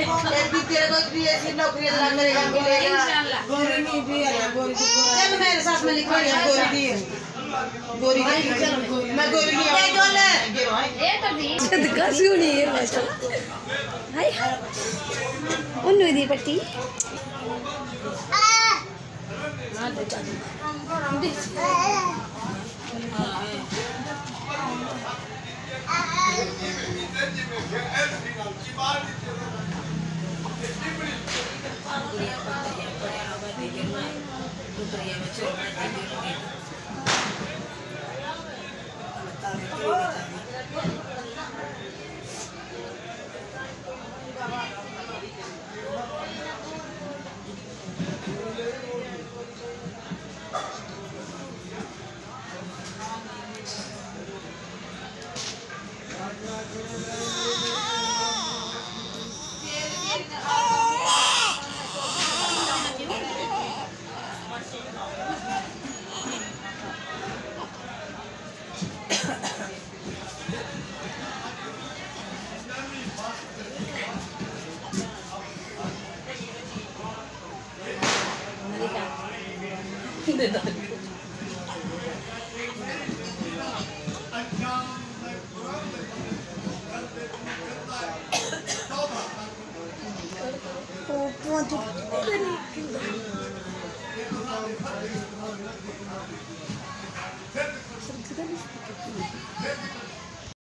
नौकरी मिलेगा गोरी नहीं भी है गोरी चल मेरे साथ में लिखवा गोरी दी है गोरी मैं गोरी नहीं ये जो ले ये तो दी सदका सुनी है माशाल्लाह हाय उन्नु दी पट्टी हां दे Oh,